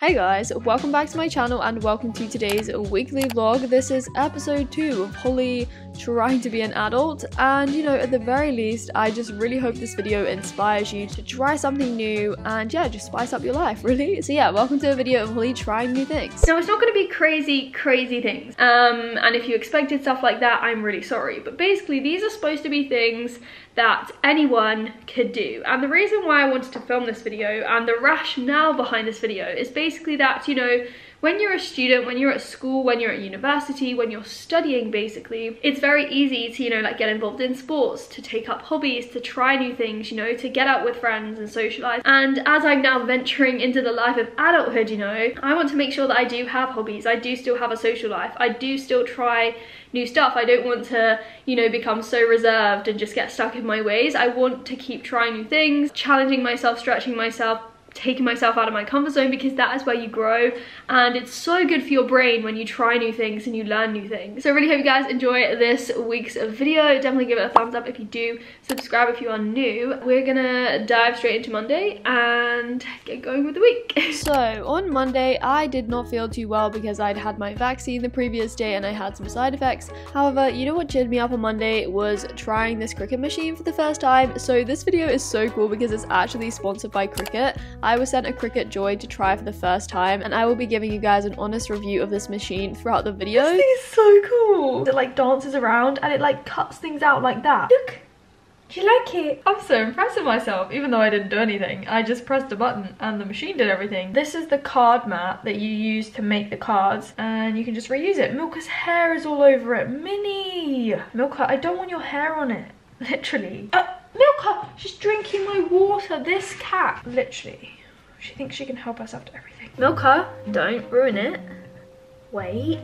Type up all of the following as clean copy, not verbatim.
Hey guys, welcome back to my channel and welcome to today's weekly vlog. This is episode 2 of Holly trying to be an adult, and you know, at the very least, I just really hope this video inspires you to try something new and yeah, just spice up your life, really. So yeah, welcome to a video of Holly trying new things. Now, it's not going to be crazy things, and if you expected stuff like that, I'm really sorry, but basically these are supposed to be things that anyone could do. And the reason why I wanted to film this video and the rationale behind this video is basically that, you know, when you're a student, when you're at school, when you're at university, when you're studying, basically, it's very easy to, you know, like get involved in sports, to take up hobbies, to try new things, you know, to get out with friends and socialize. And as I'm now venturing into the life of adulthood, you know, I want to make sure that I do have hobbies. I do still have a social life. I do still try new stuff. I don't want to, you know, become so reserved and just get stuck in my ways. I want to keep trying new things, challenging myself, stretching myself, taking myself out of my comfort zone, because that is where you grow, and it's so good for your brain when you try new things and you learn new things. So I really hope you guys enjoy this week's video. Definitely give it a thumbs up if you do, subscribe if you are new. We're gonna dive straight into Monday and get going with the week. So on Monday I did not feel too well because I'd had my vaccine the previous day and I had some side effects. However, you know what cheered me up on Monday was trying this Cricut machine for the first time. So this video is so cool because it's actually sponsored by Cricut. I was sent a Cricut Joy to try for the first time, and I will be giving you guys an honest review of this machine throughout the video. This thing is so cool. It like dances around and it like cuts things out like that. Look, do you like it? I'm so impressed with myself, even though I didn't do anything. I just pressed a button and the machine did everything. This is the card mat that you use to make the cards, and you can just reuse it. Milka's hair is all over it. Minnie! Milka, I don't want your hair on it. Literally. Milka! She's drinking my water. This cat. Literally. She thinks she can help us after everything. Milka, don't ruin it. Wait.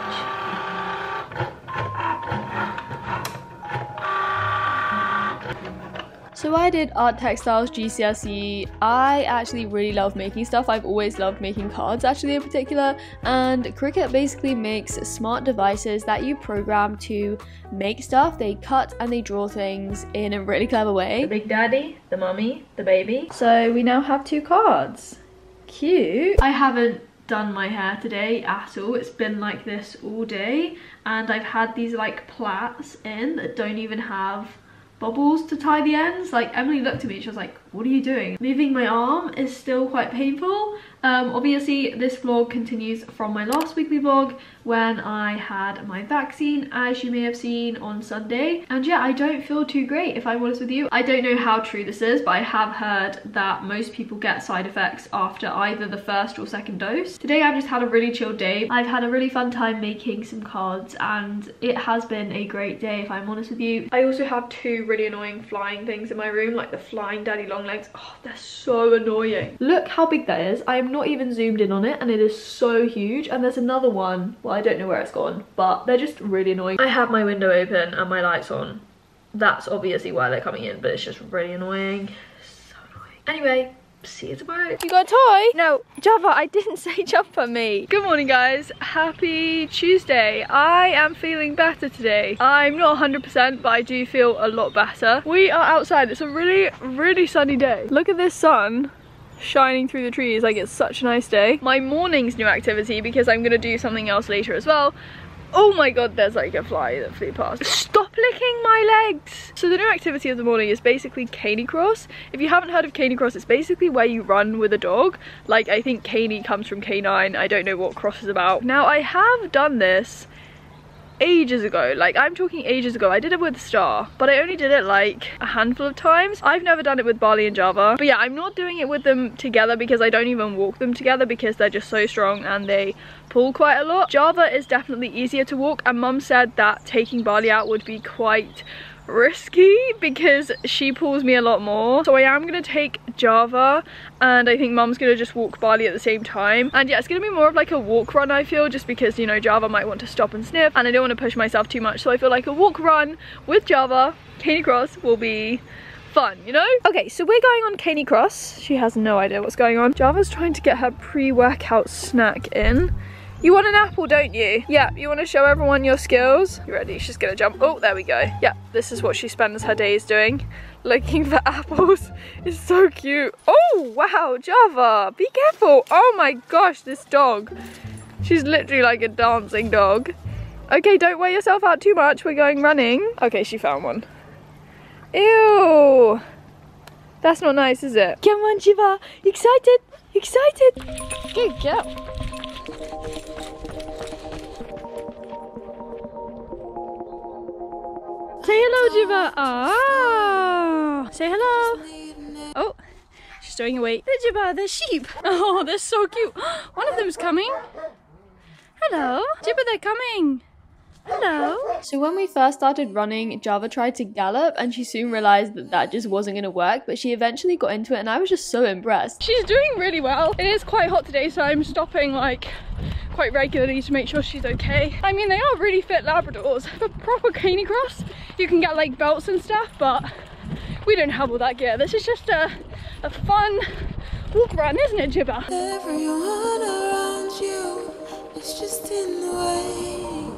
So I did art textiles GCSE. I actually really love making stuff. I've always loved making cards actually in particular, and Cricut basically makes smart devices that you program to make stuff. They cut and they draw things in a really clever way. The big daddy, the mummy, the baby. So we now have 2 cards. Cute. I haven't done my hair today at all. It's been like this all day, and I've had these like plaits in that don't even have bubbles to tie the ends. Like, Emily looked at me and she was like, what are you doing? Moving my arm is still quite painful. Obviously this vlog continues from my last weekly vlog when I had my vaccine, as you may have seen on Sunday. And yeah, I don't feel too great, if I'm honest with you. I don't know how true this is, but I have heard that most people get side effects after either the first or second dose. Today I've just had a really chill day. I've had a really fun time making some cards and it has been a great day, if I'm honest with you. I also have 2 really annoying flying things in my room, like the flying daddy long legs. Oh, they're so annoying. Look how big that is. I am not even zoomed in on it and it is so huge. And there's another one. Well, I don't know where it's gone, but they're just really annoying. I have my window open and my lights on. That's obviously why they're coming in, but it's just really annoying. So annoying. Anyway, see you tomorrow. You got a toy? No, Java, I didn't say jump at me. Good morning, guys. Happy Tuesday. I am feeling better today. I'm not 100%, but I do feel a lot better. We are outside. It's a really sunny day. Look at this sun shining through the trees. Like, it's such a nice day. My morning's new activity, because I'm gonna do something else later as well. Oh my god, there's like a fly that flew past. Stop licking my legs! So the new activity of the morning is basically canicross. If you haven't heard of canicross, it's basically where you run with a dog. Like, I think caney comes from canine. I don't know what cross is about. Now, I have done this ages ago. Like, I'm talking ages ago. I did it with Star, but I only did it like a handful of times. I've never done it with Barley and Java. But yeah, I'm not doing it with them together because I don't even walk them together because they're just so strong and they pull quite a lot. Java is definitely easier to walk, and Mum said that taking Barley out would be quite risky because she pulls me a lot more. So I am gonna take Java, and I think Mum's gonna just walk Barley at the same time. And yeah, it's gonna be more of like a walk run, I feel, just because, you know, Java might want to stop and sniff and I don't want to push myself too much. So I feel like a walk run with Java, canicross, will be fun, you know? Okay, so we're going on canicross. She has no idea what's going on. Java's trying to get her pre-workout snack in. You want an apple, don't you? Yeah, you want to show everyone your skills? You ready? She's gonna jump. Oh, there we go. Yeah, this is what she spends her days doing. Looking for apples. It's so cute. Oh, wow, Java, be careful. Oh my gosh, this dog. She's literally like a dancing dog. Okay, don't wear yourself out too much. We're going running. Okay, she found one. Ew. That's not nice, is it? Come on, Java. Excited? Excited? Good job. Say hello, Jiva. Ah, say hello. Oh, she's throwing away. Hey, Jiva, they're sheep. Oh, they're so cute. One of them's coming. Hello, Jiva, they're coming. Hello. So when we first started running, Java tried to gallop and she soon realized that that just wasn't going to work, but she eventually got into it and I was just so impressed. She's doing really well. It is quite hot today, so I'm stopping like quite regularly to make sure she's okay. I mean, they are really fit Labradors. For proper canicross, you can get like belts and stuff, but we don't have all that gear. This is just a fun walk run, isn't it, Jibba? Everyone around you is just in the way.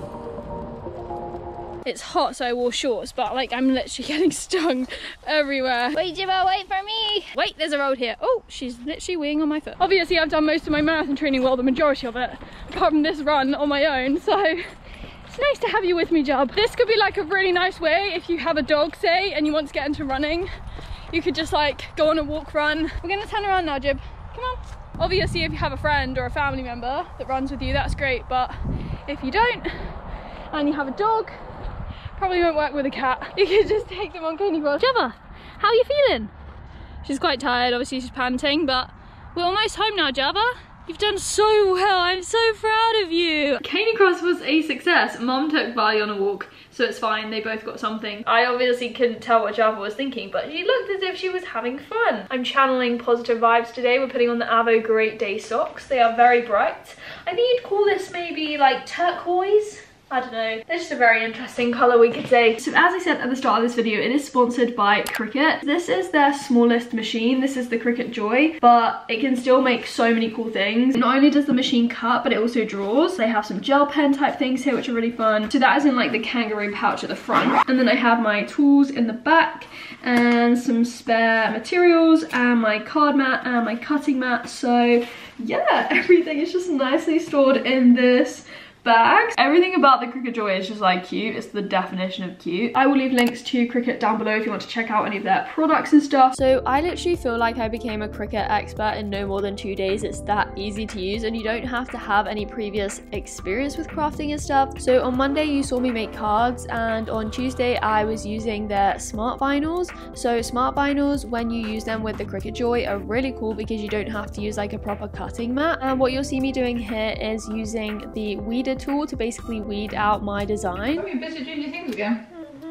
It's hot, so I wore shorts, but like I'm literally getting stung everywhere. Wait, Jibba, wait for me. Wait, there's a road here. Oh, she's literally weeing on my foot. Obviously, I've done most of my marathon training, well, the majority of it, apart from this run on my own, so it's nice to have you with me, Jub. This could be like a really nice way if you have a dog, say, and you want to get into running. You could just like go on a walk run. We're gonna turn around now, Jib. Come on. Obviously, if you have a friend or a family member that runs with you, that's great, but if you don't, and you have a dog, probably won't work with a cat. You can just take them on canicross. Java, how are you feeling? She's quite tired, obviously she's panting, but we're almost home now, Java. You've done so well, I'm so proud of you. Canicross was a success. Mum took Bali on a walk, so it's fine, they both got something. I obviously couldn't tell what Java was thinking, but she looked as if she was having fun. I'm channeling positive vibes today. We're putting on the Avo Great Day socks. They are very bright. I think you'd call this maybe like turquoise. I don't know, they're just a very interesting colour, we could say. So as I said at the start of this video, it is sponsored by Cricut. This is their smallest machine. This is the Cricut Joy, but it can still make so many cool things. Not only does the machine cut, but it also draws. They have some gel pen type things here, which are really fun. So that is in like the kangaroo pouch at the front. And then I have my tools in the back and some spare materials and my card mat and my cutting mat. So yeah, everything is just nicely stored in this bags. Everything about the Cricut Joy is just like cute. It's the definition of cute. I will leave links to Cricut down below if you want to check out any of their products and stuff. So I literally feel like I became a Cricut expert in no more than 2 days. It's that easy to use and you don't have to have any previous experience with crafting and stuff. So on Monday you saw me make cards, and on Tuesday I was using their smart vinyls. So smart vinyls, when you use them with the Cricut Joy, are really cool because you don't have to use like a proper cutting mat. And what you'll see me doing here is using the weeder tool to basically weed out my design. Are you busy doing your things again?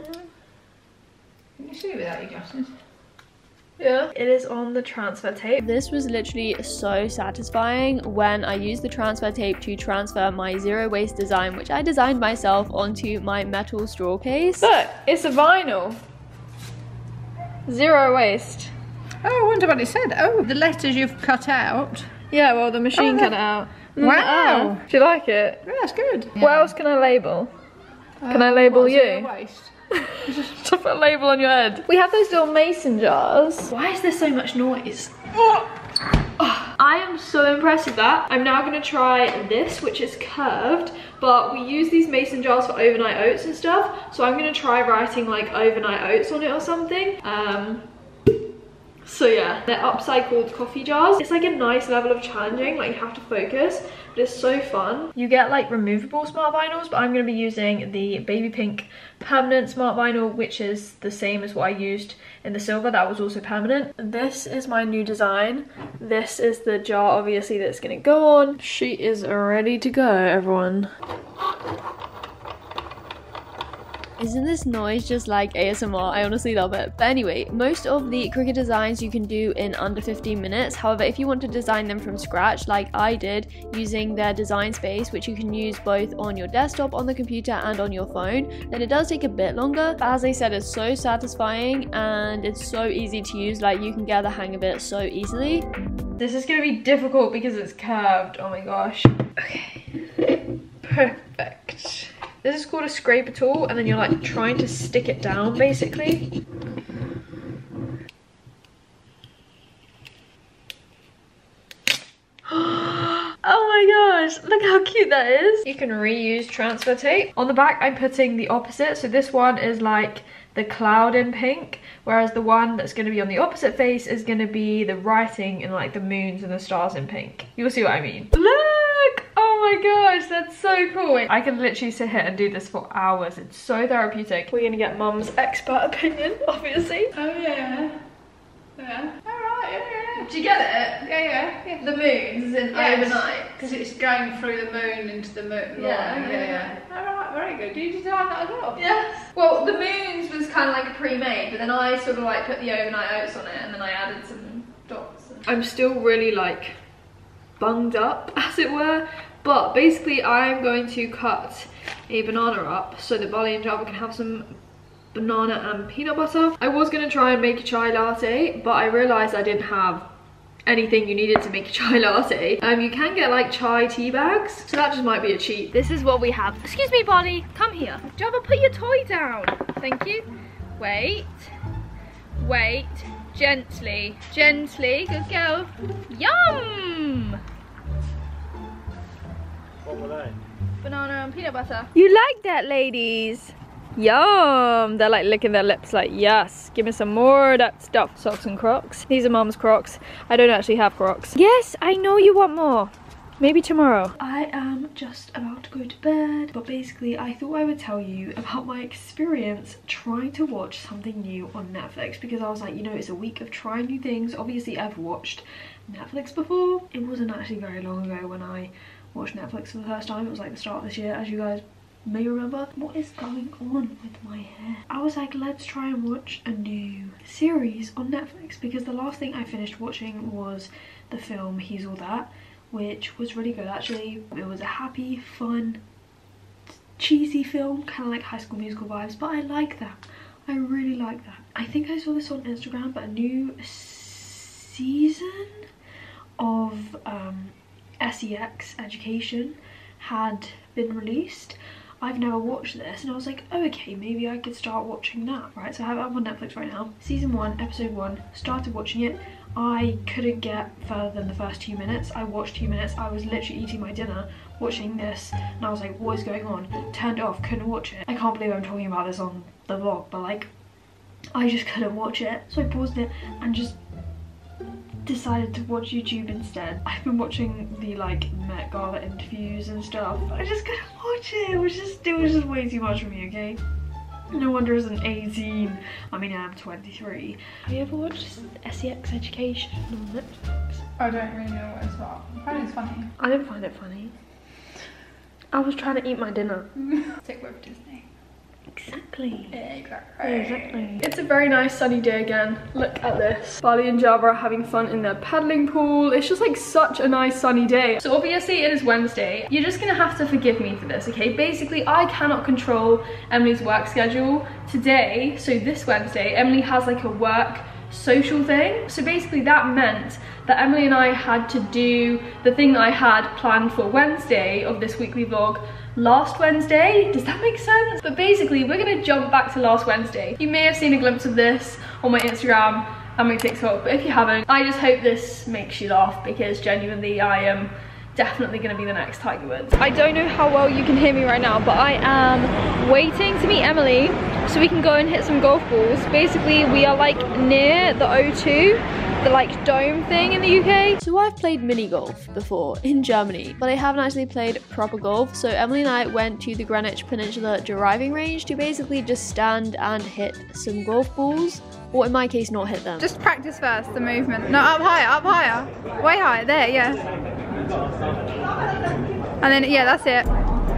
Can you see without your glasses? Yeah, it is on the transfer tape. This was literally so satisfying when I used the transfer tape to transfer my zero waste design, which I designed myself, onto my metal straw case. Look, it's a vinyl. Zero waste. Oh, I wonder what it said. Oh, the letters you've cut out. Yeah, well, the machine cut it out. Wow. Do you like it? Yeah, that's good. What else can I label? Can I label you? Zero waste. To put a label on your head. We have those little mason jars. Why is there so much noise? I am so impressed with that. I'm now going to try this, which is curved, but we use these mason jars for overnight oats and stuff, so I'm going to try writing like overnight oats on it or something. So yeah, they're upcycled coffee jars. It's like a nice level of challenging, like you have to focus, but it's so fun. You get like removable smart vinyls, but I'm going to be using the baby pink permanent smart vinyl, which is the same as what I used in the silver. That was also permanent. This is my new design. This is the jar, obviously, that's going to go on. She is ready to go, everyone. Isn't this noise just like ASMR? I honestly love it. But anyway, most of the Cricut designs you can do in under 15 minutes. However, if you want to design them from scratch, like I did, using their design space, which you can use both on your desktop, on the computer, and on your phone, then it does take a bit longer. But as I said, it's so satisfying and it's so easy to use. Like, you can get the hang of it so easily. This is gonna be difficult because it's curved. Oh my gosh. Okay. Perfect. This is called a scraper tool, and then you're like trying to stick it down basically. Oh my gosh, look how cute that is. You can reuse transfer tape. On the back, I'm putting the opposite. So this one is like the cloud in pink, whereas the one that's going to be on the opposite face is going to be the writing in like the moons and the stars in pink. You'll see what I mean. Look! Oh my gosh, that's so cool. I can literally sit here and do this for hours. It's so therapeutic. We're going to get Mum's expert opinion, obviously. Oh yeah. Yeah. Alright, yeah. Do you get it? Yeah. The moons in overnight. Because it's going through the moon into the moon. Yeah. Alright, very good. Did you design that as well? Yes. Well, the moons was kind of like a pre-made, but then I sort of like put the overnight oats on it, and then I added some dots. I'm still really like bunged up, as it were. But basically, I'm going to cut a banana up so that Bali and Java can have some banana and peanut butter. I was going to try and make a chai latte, but I realised I didn't have anything you needed to make a chai latte. You can get like chai tea bags, so that just might be a cheat. This is what we have. Excuse me, Bali, come here. Java, put your toy down. Thank you. Wait, gently, good girl. Yum! What were they? Banana and peanut butter. You like that, ladies? Yum! They're like licking their lips like, yes, give me some more of that stuff. Socks and Crocs. These are Mum's Crocs. I don't actually have Crocs. Yes, I know you want more. Maybe tomorrow. I am just about to go to bed, but basically I thought I would tell you about my experience trying to watch something new on Netflix, because I was like, you know, it's a week of trying new things. Obviously I've watched Netflix before. It wasn't actually very long ago when I watched Netflix for the first time. It was like the start of this year, as you guys may remember. What is going on with my hair? I was like, let's try and watch a new series on Netflix, because the last thing I finished watching was the film He's All That, which was really good actually. It was a happy, fun, cheesy film, kind of like High School Musical vibes, but I like that. I really like that. I think I saw this on Instagram, but a new season of SEX Education had been released. I've never watched this, and I was like, oh, okay, maybe I could start watching that, right? So I have it up on Netflix right now. Season 1, episode 1, started watching it. I couldn't get further than the first 2 minutes. I watched 2 minutes. I was literally eating my dinner, watching this, and I was like, what is going on? Turned it off, couldn't watch it. I can't believe I'm talking about this on the vlog, but like, I just couldn't watch it. So I paused it and just decided to watch YouTube instead. I've been watching the like Met Gala interviews and stuff. I just couldn't watch it. It was just way too much for me, okay? No wonder as an 18, I mean I'm 23. Have you ever watched SEX Education on Netflix? I don't really know what it's about. I find it's funny. I didn't find it funny. I was trying to eat my dinner. Stick with Disney. Exactly. Exactly. It's a very nice sunny day again. Look at this. Bali and Java are having fun in their paddling pool. It's just like such a nice sunny day. So obviously it is Wednesday. You're just gonna have to forgive me for this, okay? Basically, I cannot control Emily's work schedule. Today, so this Wednesday, Emily has like a work social thing. So basically that meant that Emily and I had to do the thing that I had planned for Wednesday of this weekly vlog last Wednesday. Does that make sense? But basically we're gonna jump back to last Wednesday. You may have seen a glimpse of this on my Instagram and my TikTok, but if you haven't, I just hope this makes you laugh, because genuinely I am definitely gonna be the next Tiger Woods. I don't know how well you can hear me right now, but I am waiting to meet Emily so we can go and hit some golf balls. Basically we are like near the O2, the like dome thing in the UK. So I've played mini golf before in Germany, but I haven't actually played proper golf. So Emily and I went to the Greenwich Peninsula driving range to basically just stand and hit some golf balls, or in my case not hit them. Just practice first, the movement. No, up higher, way higher, there, yeah. And then, yeah, that's it.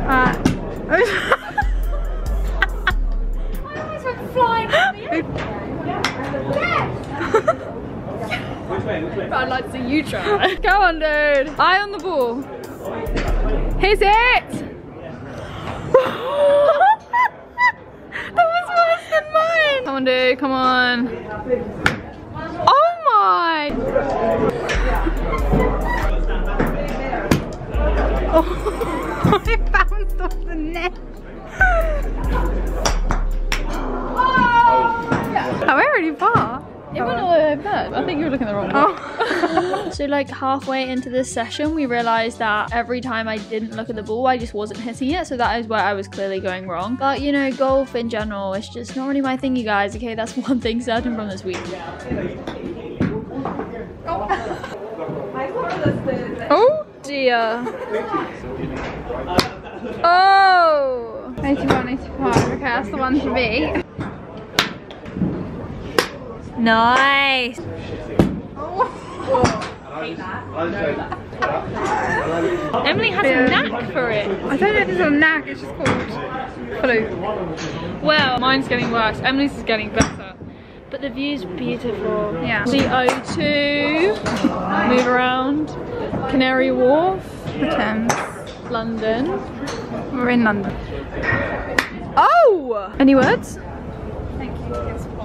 Flying I'd like to see you try. Go on, dude. Eye on the ball. Hit it! That was worse than mine. Come on, dude. Come on. Oh god! Oh, I bounced off the net. Oh, we're really far. It went all the way over there. I think you were looking the wrong way. Oh. So like halfway into this session, we realized that every time I didn't look at the ball, I just wasn't hitting it. So that is where I was clearly going wrong. But you know, golf in general, it's just not really my thing, you guys. Okay, that's one thing certain from this week. Oh dear. Oh! 81, 85. Okay, that's the one to beat. Nice. Emily has a knack for it. I don't know if it's a knack, it's just called fluke. Well, mine's getting worse. Emily's is getting better. But the view's beautiful. Yeah. The O2, move around, Canary Wharf, The Thames. London. We're in London. Oh! Any words? Thank you.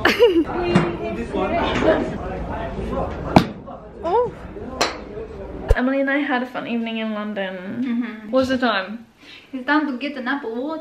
Oh! Emily and I had a fun evening in London. What's the time? It's time to get an apple.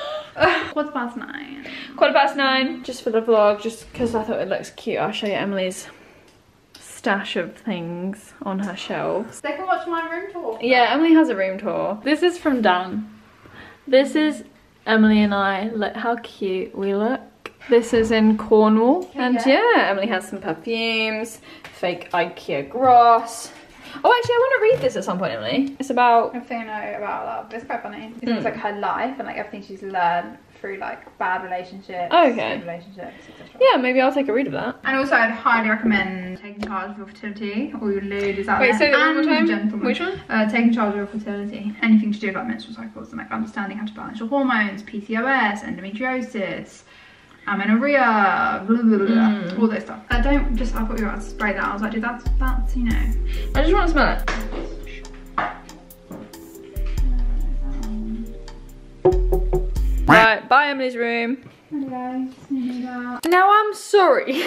9:15. 9:15. Just for the vlog, just because I thought it looks cute. I'll show you Emily's stash of things on her shelves. They can watch my room tour. Yeah, Emily has a room tour. This is from Dan. This is Emily and I. Look how cute we look. This is in Cornwall. And yeah, Emily has some perfumes, fake IKEA grass. Oh, actually, I want to read this at some point, Emily. It's about... Everything I know about love. It's quite funny. It's like her life and like everything she's learned through like bad relationships, Okay. good relationships, etc. Yeah, maybe I'll take a read of that. And also, I'd highly recommend taking charge of your fertility. All your ladies out Wait, there. say that one more and time? gentlemen. Which one? Taking charge of your fertility. Anything to do with like menstrual cycles and like understanding how to balance your hormones, PCOS, endometriosis, amenorrhea, blah, blah, blah, all this stuff. I thought you were about to spray that. I was like, dude, that's you know. I just want to smell it. Right, bye Emily's room. Now I'm sorry.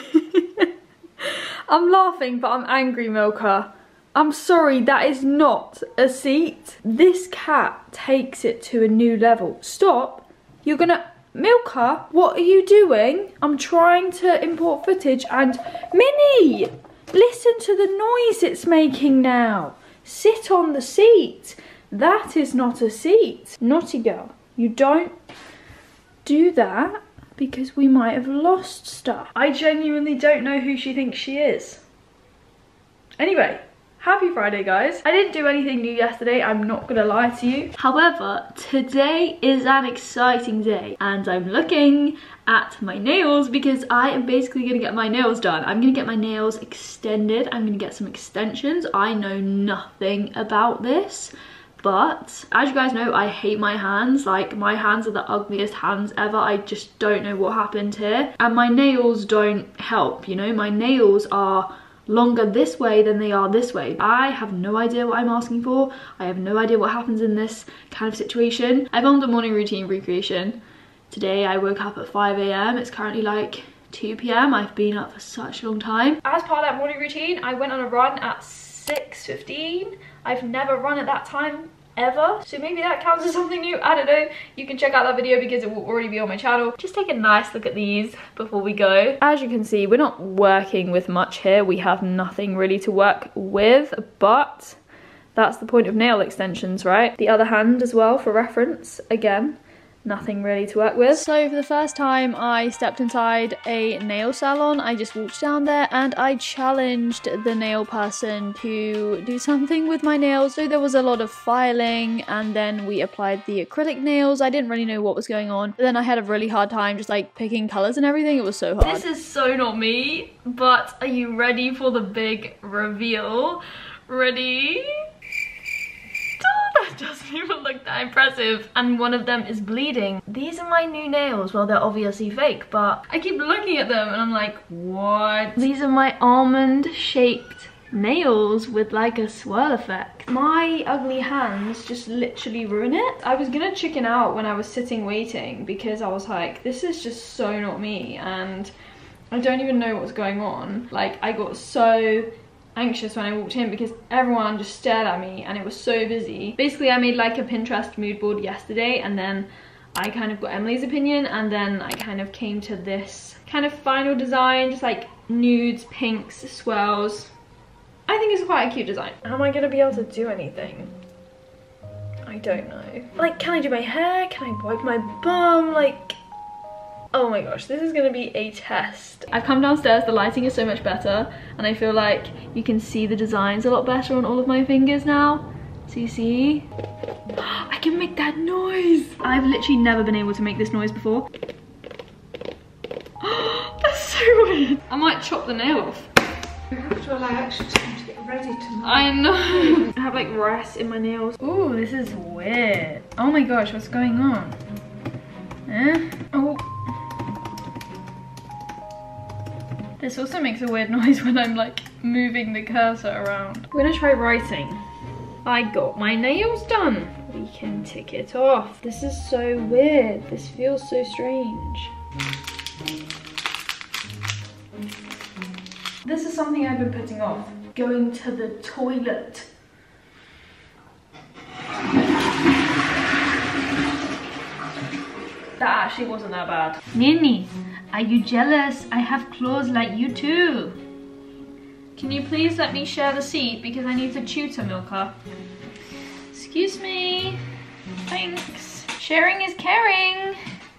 I'm laughing, but I'm angry, Milka. I'm sorry, that is not a seat. This cat takes it to a new level. Stop. You're gonna... Milka, what are you doing? I'm trying to import footage and... Minnie! Listen to the noise it's making now. Sit on the seat. That is not a seat. Naughty girl, you don't do that because we might have lost stuff. I genuinely don't know who she thinks she is. Anyway, happy Friday, guys. I didn't do anything new yesterday, I'm not gonna lie to you. However, today is an exciting day and I'm looking at my nails because I am basically gonna get my nails done. I'm gonna get my nails extended. I'm gonna get some extensions. I know nothing about this, but as you guys know, I hate my hands. Like, my hands are the ugliest hands ever. I just don't know what happened here. And my nails don't help, you know? My nails are longer this way than they are this way. I have no idea what I'm asking for. I have no idea what happens in this kind of situation. I filmed a morning routine recreation. Today I woke up at 5 AM. It's currently like 2 PM. I've been up for such a long time. As part of that morning routine, I went on a run at 6:15. I've never run at that time ever, so maybe that counts as something new. I don't know. You can check out that video because it will already be on my channel. Just take a nice look at these before we go. As you can see, we're not working with much here. We have nothing really to work with, but that's the point of nail extensions, right? The other hand as well for reference. Again, nothing really to work with. So for the first time I stepped inside a nail salon. I just walked down there and I challenged the nail person to do something with my nails. So there was a lot of filing and then we applied the acrylic nails. I didn't really know what was going on, but then I had a really hard time just like picking colors and everything. It was so hard. This is so not me, but are you ready for the big reveal? Ready? That doesn't even look that impressive. And one of them is bleeding. These are my new nails. Well, they're obviously fake, but I keep looking at them and I'm like, what? These are my almond shaped nails with like a swirl effect. My ugly hands just literally ruin it. I was gonna chicken out when I was sitting waiting because I was like, this is just so not me. And I don't even know what's going on. Like, I got so anxious when I walked in because everyone just stared at me and it was so busy. Basically, I made like a Pinterest mood board yesterday, and then I kind of got Emily's opinion, and then I kind of came to this kind of final design, just like nudes, pinks, swirls. I think it's quite a cute design. Am I gonna be able to do anything? I don't know. Like, can I do my hair? Can I wipe my bum? Like, oh my gosh, this is gonna be a test. I've come downstairs, the lighting is so much better, and I feel like you can see the designs a lot better on all of my fingers now. So you see? I can make that noise! I've literally never been able to make this noise before. That's so weird. I might chop the nail off. You have to allow extra time to get ready tonight. I know. I have like rest in my nails. Ooh, this is weird. Oh my gosh, what's going on? Eh? Oh. This also makes a weird noise when I'm like moving the cursor around. We're gonna try writing. I got my nails done. We can tick it off. This is so weird. This feels so strange. This is something I've been putting off. Going to the toilet. That actually wasn't that bad. Nini, are you jealous? I have claws like you too. Can you please let me share the seat because I need to tutor Milka? Excuse me. Thanks. Sharing is caring.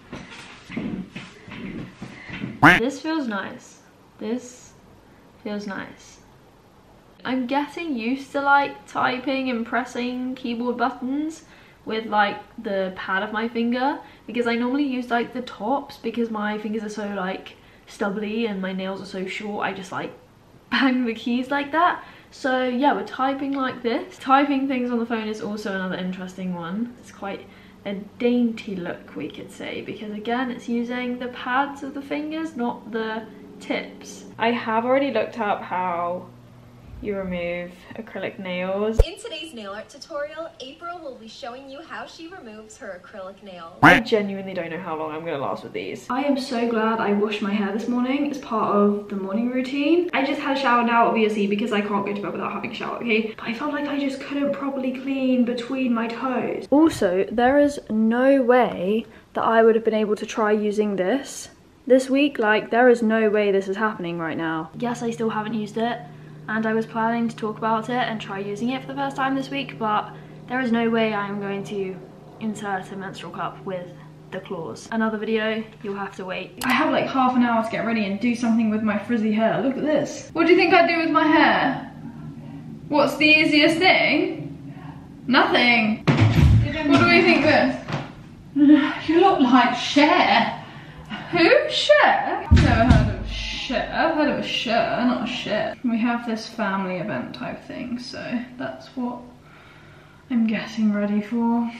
This feels nice. This feels nice. I'm getting used to like typing and pressing keyboard buttons with like the pad of my finger, because I normally use like the tops because my fingers are so like stubbly and my nails are so short. I just like bang the keys like that. So yeah, we're typing like this. Typing things on the phone is also another interesting one. It's quite a dainty look, we could say, because again, it's using the pads of the fingers, not the tips. I have already looked up how you remove acrylic nails. In today's nail art tutorial, April will be showing you how she removes her acrylic nails. I genuinely don't know how long I'm gonna last with these. I am so glad I washed my hair this morning as part of the morning routine. I just had a shower now, obviously, because I can't go to bed without having a shower, okay? But I felt like I just couldn't properly clean between my toes. Also, there is no way that I would have been able to try using this week. Like, there is no way this is happening right now. Yes, I still haven't used it, and I was planning to talk about it and try using it for the first time this week, but there is no way I'm going to insert a menstrual cup with the claws. Another video, you'll have to wait. I have like half an hour to get ready and do something with my frizzy hair. Look at this. What do you think I'd do with my hair? What's the easiest thing? Nothing. What do we think this? You look like Cher. Who? Cher? I've never heard of Cher. I've heard of a Cher, not a Cher. We have this family event type thing, so that's what I'm getting ready for.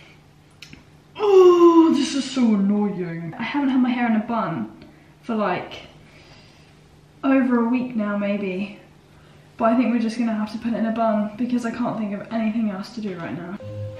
Oh, this is so annoying. I haven't had my hair in a bun for like over a week now, maybe. But I think we're just gonna have to put it in a bun because I can't think of anything else to do right now.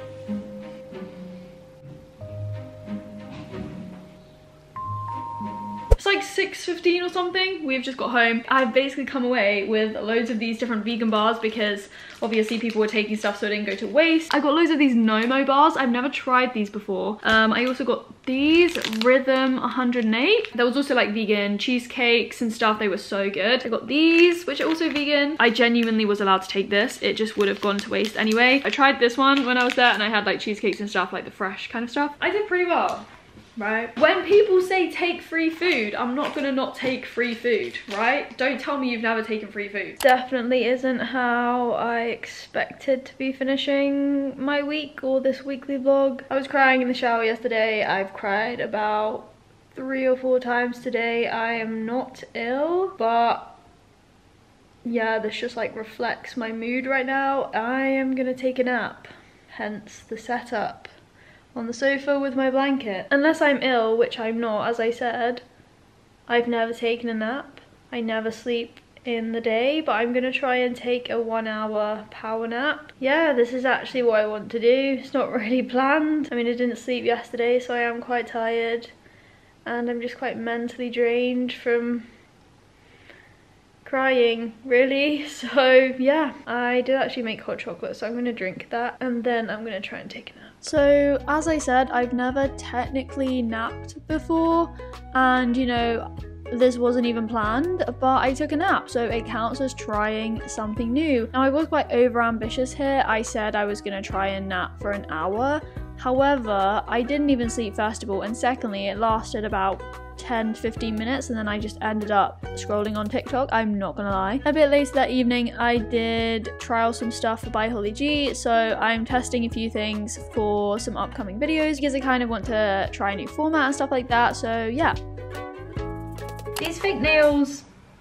It's like 6:15 or something. We've just got home. I've basically come away with loads of these different vegan bars because obviously people were taking stuff so it didn't go to waste. I got loads of these Nomo bars. I've never tried these before. I also got these Rhythm 108. There was also like vegan cheesecakes and stuff. They were so good. I got these, which are also vegan. I genuinely was allowed to take this. It just would have gone to waste anyway. I tried this one when I was there and I had like cheesecakes and stuff, like the fresh kind of stuff. I did pretty well. Right? When people say take free food, I'm not gonna not take free food, right? Don't tell me you've never taken free food. Definitely isn't how I expected to be finishing my week or this weekly vlog. I was crying in the shower yesterday. I've cried about 3 or 4 times today. I am not ill, but yeah, this just like reflects my mood right now. I am gonna take a nap, hence the setup on the sofa with my blanket. Unless I'm ill, which I'm not, as I said, I've never taken a nap. I never sleep in the day, but I'm gonna try and take a 1-hour power nap. Yeah, this is actually what I want to do. It's not really planned. I mean, I didn't sleep yesterday, so I am quite tired, and I'm just quite mentally drained from crying, really. So yeah, I did actually make hot chocolate, so I'm gonna drink that and then I'm gonna try and take a nap. So as I said, I've never technically napped before, and you know, this wasn't even planned, but I took a nap, so it counts as trying something new. Now I was quite over ambitious here. I said I was gonna try and nap for an hour. However, I didn't even sleep first of all, and secondly, it lasted about 10-15 minutes and then I just ended up scrolling on TikTok, I'm not gonna lie. A bit later that evening I did trial some stuff for By Holly G, so I'm testing a few things for some upcoming videos because I kind of want to try a new format and stuff like that, so yeah. These fake nails,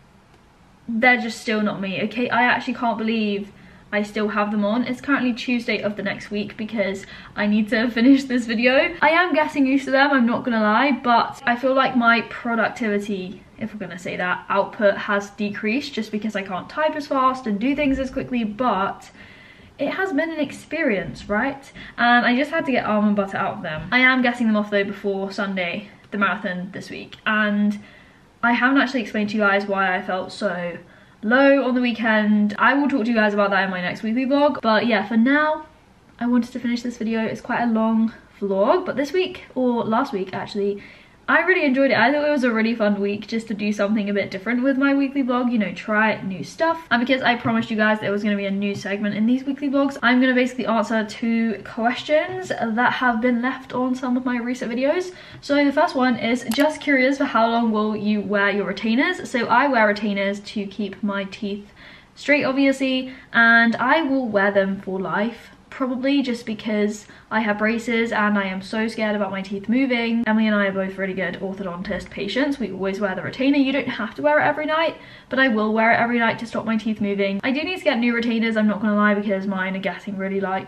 they're just still not me, okay? I actually can't believe I still have them on. It's currently Tuesday of the next week because I need to finish this video. I am getting used to them, I'm not gonna lie, but I feel like my productivity, if we're gonna say that, output has decreased just because I can't type as fast and do things as quickly, but it has been an experience, right? And I just had to get almond butter out of them. I am getting them off though before Sunday, the marathon this week, and I haven't actually explained to you guys why I felt so low on the weekend. I will talk to you guys about that in my next weekly vlog, but yeah, for now I wanted to finish this video. It's quite a long vlog, but this week, or last week actually, I really enjoyed it. I thought it was a really fun week just to do something a bit different with my weekly vlog, you know, try new stuff. And because I promised you guys there was going to be a new segment in these weekly vlogs, I'm going to basically answer 2 questions that have been left on some of my recent videos. So the first one is, just curious, for how long will you wear your retainers? So I wear retainers to keep my teeth straight, obviously, and I will wear them for life. Probably just because I have braces and I am so scared about my teeth moving. Emily and I are both really good orthodontist patients. We always wear the retainer. You don't have to wear it every night, but I will wear it every night to stop my teeth moving. I do need to get new retainers, I'm not gonna lie, because mine are getting really like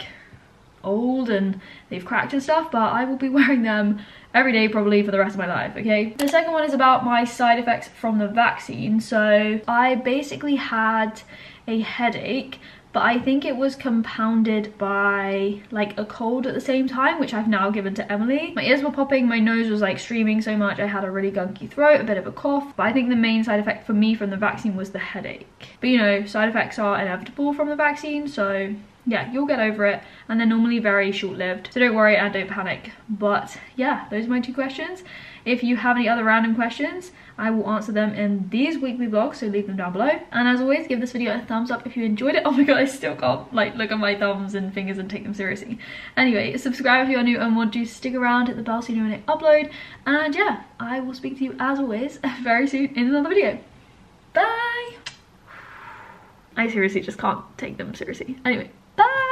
old and they've cracked and stuff, but I will be wearing them every day probably for the rest of my life, okay? The second one is about my side effects from the vaccine. So I basically had a headache, but I think it was compounded by like a cold at the same time, which I've now given to Emily. My ears were popping, my nose was like streaming so much, I had a really gunky throat, a bit of a cough, but I think the main side effect for me from the vaccine was the headache. But you know, side effects are inevitable from the vaccine, so yeah, you'll get over it, and they're normally very short-lived, so don't worry and don't panic. But yeah, those are my 2 questions. If you have any other random questions, I will answer them in these weekly vlogs, so leave them down below. And as always, give this video a thumbs up if you enjoyed it. Oh my god, I still can't like look at my thumbs and fingers and take them seriously. Anyway, subscribe if you're new and want to stick around, hit the bell so you know when I upload. And yeah, I will speak to you as always very soon in another video. Bye! I seriously just can't take them seriously. Anyway, bye!